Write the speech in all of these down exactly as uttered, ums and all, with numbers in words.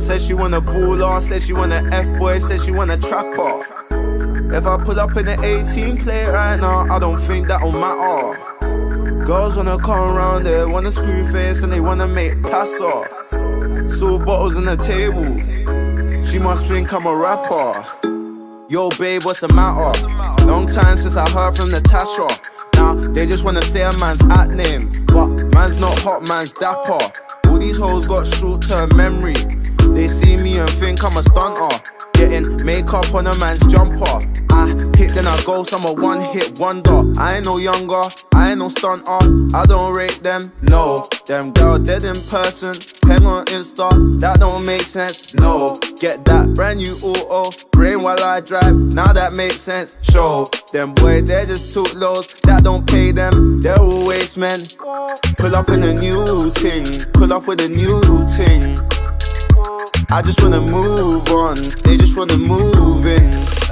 Says she want a baller, says she want a F-boy, says she want a trapper. If I pull up in an eighteen play right now, I don't think that'll matter. Girls wanna come around there, wanna screw face and they wanna make pass off. Saw bottles on the table, she must think I'm a rapper. Yo babe, what's the matter? Long time since I heard from Natasha. Now they just wanna say a man's at name, but man's not hot, man's dapper. All these hoes got short-term memory. They see me and think I'm a stunter, getting makeup on a man's jumper. I hit then I go, so I'm a one-hit wonder. I ain't no younger, I ain't no stunter. I don't rate them, no. Them girl dead in person, hang on Insta, that don't make sense, no. Get that brand new auto, brain while I drive, now that makes sense, show. Them boy, they just took lows, that don't pay them, they're all waste men. Pull up in a new ting, pull up with a new ting. I just wanna move on, they just wanna move in.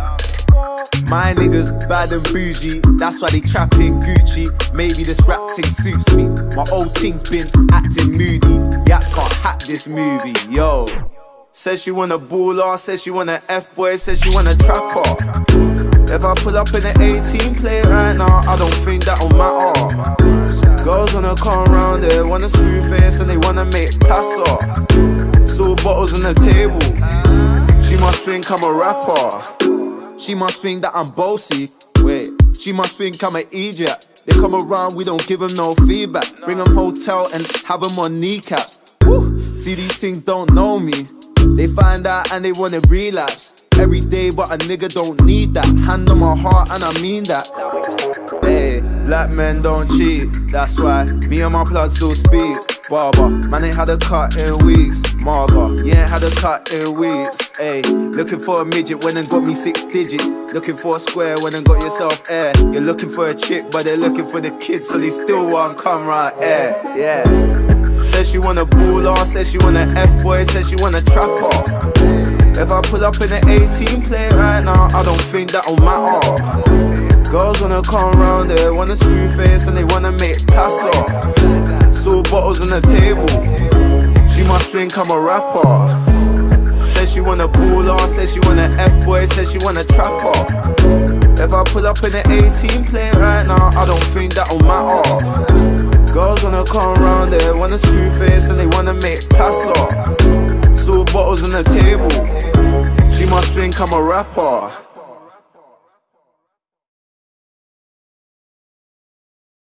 My niggas bad and bougie, that's why they trapping Gucci. Maybe this rap thing suits me, my old thing's been acting moody. Yats can't hack this movie, yo. Says she want a baller, says she want a F-boy, says she want a trapper. If I pull up in an eighteen play right now, I don't think that'll matter. Girls wanna come around there, wanna screw face and they wanna make pass off. Saw bottles on the table, she must think I'm a rapper. She must think that I'm bossy. Wait, she must think I'm an idiot. They come around, we don't give them no feedback. Bring them hotel and have them on kneecaps. Woo. See, these things don't know me. They find out and they wanna relapse. Every day, but a nigga don't need that. Hand on my heart and I mean that. Hey, black men don't cheat. That's why me and my plug still speak. Barber, man ain't had a cut in weeks. Marga, you ain't had a cut in weeks. Ayy, looking for a midget when and got me six digits. Looking for a square when and got yourself air. You're looking for a chick, but they're looking for the kids, so they still want come right air. Yeah. Says she want a baller, says she want a F-boy, says she want a trapper. If I pull up in an eighteen play right now, I don't think that'll matter. Girls wanna come around there, wanna screw face and they wanna make pass off. Saw bottles on the table, she must think I'm a rapper. Says she want a baller, says she want a F-boy, says she want a trapper. If I pull up in an eighteen play right now, I don't think that'll matter. Girls wanna come around there, wanna screw face and they wanna make pass off. Saw bottles on the table, she must think I'm a rapper.